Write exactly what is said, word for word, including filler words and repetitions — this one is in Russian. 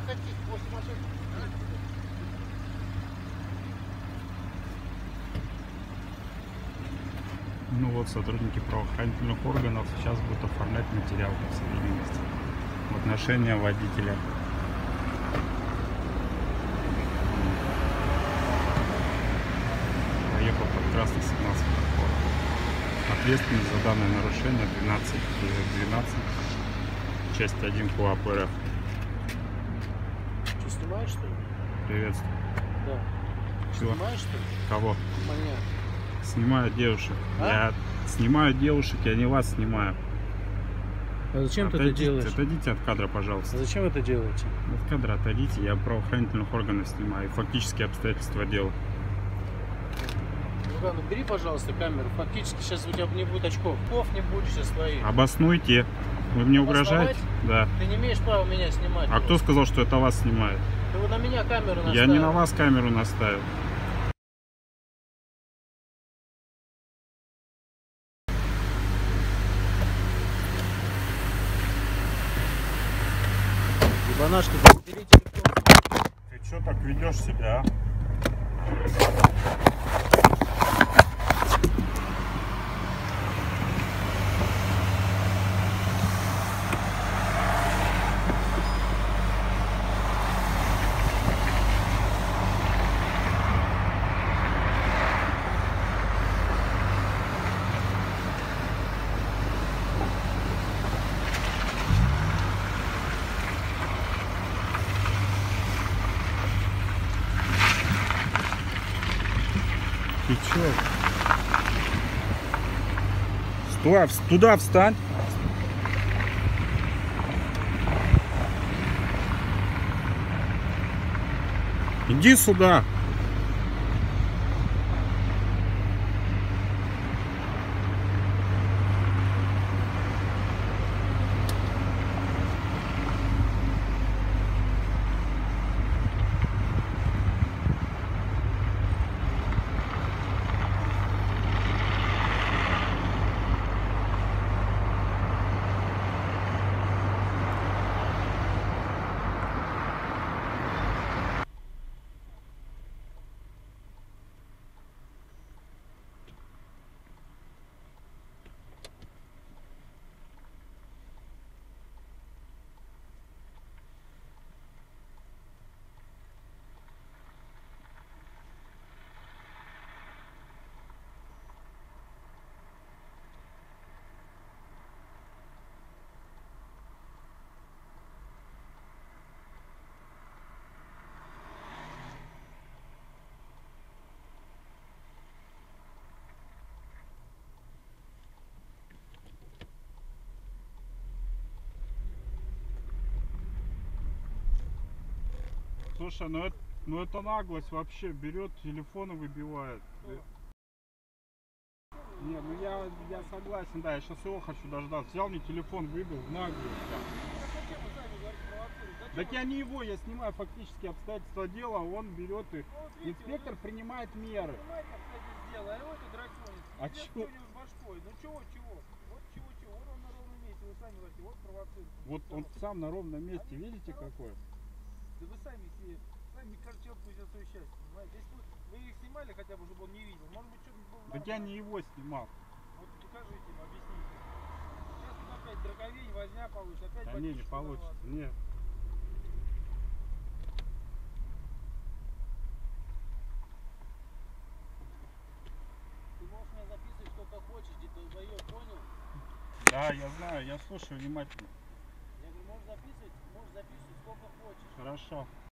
хотите, после машины. Ну вот, сотрудники правоохранительных органов сейчас будут оформлять материал по совместимости в отношении водителя. Поехал под красный сигнал светофора. Ответственность за данное нарушение двенадцать двенадцать, часть один КоАП РФ. Что, снимаешь, что ли? Приветствую. Да. Чего? Снимаешь, что ли? Кого? Меня. Снимаю девушек. А? Я снимаю девушек, я не вас снимаю. А зачем отойдите, ты это делаешь? Отойдите от кадра, пожалуйста. А зачем вы это делаете? От кадра отойдите, я правоохранительных органов снимаю. Фактические обстоятельства дела. Ну, ну бери, пожалуйста, камеру. Фактически сейчас у тебя не будет очков. Ков не будет сейчас своих. Обоснуйте. Вы мне угрожаете? Да. Ты не имеешь права меня снимать. А кто сказал, что это вас снимает? Ты вот на меня камеру наставил. Я не на вас камеру наставил. Ебанашка, бери телефон. Ты что так ведешь себя, а? Ты чё? Стой, туда встань. Иди сюда. Слушай, ну это, ну это наглость вообще, берет телефон и выбивает. Не, ну я, я согласен, да, я сейчас его хочу дождаться. Взял мне телефон, выбил в наглость. Так я не его, я снимаю фактические обстоятельства дела, он берет и инспектор принимает меры. А чего? Ну чего, чего? Вот чего, чего? Вот он на ровном месте, вы сами говорите, вот провоцирует. Вот он сам на ровном месте, видите какой? Да вы сами себе, сами каждый человек пусть свое счастье, понимаете? Если вы, вы их снимали хотя бы, чтобы он не видел, может быть, что-то было. Так я не его снимал. Вот покажите ему, объясните. Сейчас тут опять драговень, возня получится, опять Да не, не получится, нет. Ты можешь меня записывать сколько хочешь, где долбоёб, понял? Да, я знаю, я слушаю внимательно. Я говорю, можешь записывать, можешь записывать сколько хочешь. Хорошо.